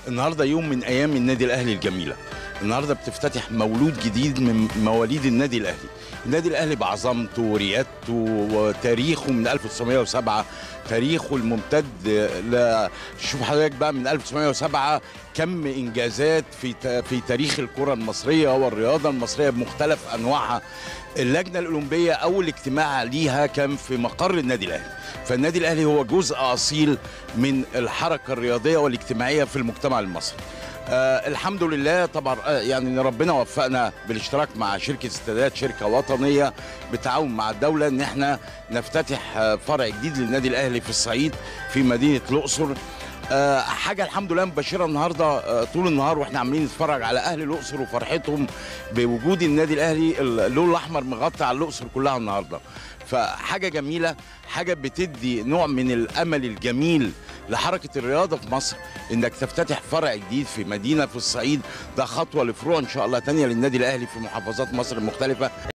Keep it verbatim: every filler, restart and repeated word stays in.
النهارده يوم من ايام النادي الاهلي الجميله. النهارده بتفتتح مولود جديد من مواليد النادي الاهلي. النادي الاهلي بعظمته وريادته وتاريخه من ألف وتسعمائة وسبعة، تاريخه الممتد ل... شوف حضرتك بقى من ألف وتسعمائة وسبعة كم انجازات في ت... في تاريخ الكره المصريه والرياضه المصريه بمختلف انواعها. اللجنه الاولمبيه اول اجتماع ليها كان في مقر النادي الاهلي، فالنادي الاهلي هو جزء اصيل من الحركه الرياضيه والاجتماعيه في المجتمع المصري. آه الحمد لله طبعا. آه يعني ربنا وفقنا بالاشتراك مع شركه استادات، شركه وطنيه بالتعاون مع الدوله، ان احنا نفتتح آه فرع جديد للنادي الاهلي في الصعيد في مدينه الاقصر. آه حاجه الحمد لله مبشره النهارده. آه طول النهار واحنا عاملين نتفرج على اهل الاقصر وفرحتهم بوجود النادي الاهلي. اللون الاحمر مغطي على الاقصر كلها النهارده، فحاجه جميله، حاجه بتدي نوع من الامل الجميل لحركه الرياضه في مصر. انك تفتتح فرع جديد في مدينه في الصعيد، ده خطوه لفروع ان شاء الله تانيه للنادي الاهلي في محافظات مصر المختلفه.